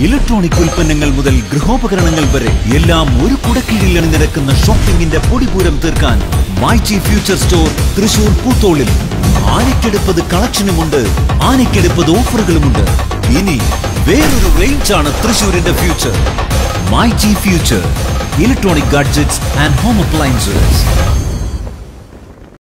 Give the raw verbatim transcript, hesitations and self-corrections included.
Electronic ഉൽപ്പന്നങ്ങൾ മുതൽ ഗൃഹോപകരണങ്ങൾ വരെ എല്ലാം ഒരു കുടക്കീഴിൽ അണിനിരക്കുന്ന ഷോപ്പിംഗിന്റെ പൊടിപൂരം തീർക്കാൻ മൈജി ഫ്യൂച്ചർ സ്റ്റോർ തൃശൂർ പൂത്തോളിൽ. ആനയ്ക്കെടുപ്പത് കളക്ഷനുമുണ്ട്, ആനയ്ക്കെടുപ്പത് ഓഫറുകളുമുണ്ട്. ഇനി വേറൊരു റേഞ്ചാണ് തൃശൂരിന്റെ future. MyG future electronic gadgets and home appliances.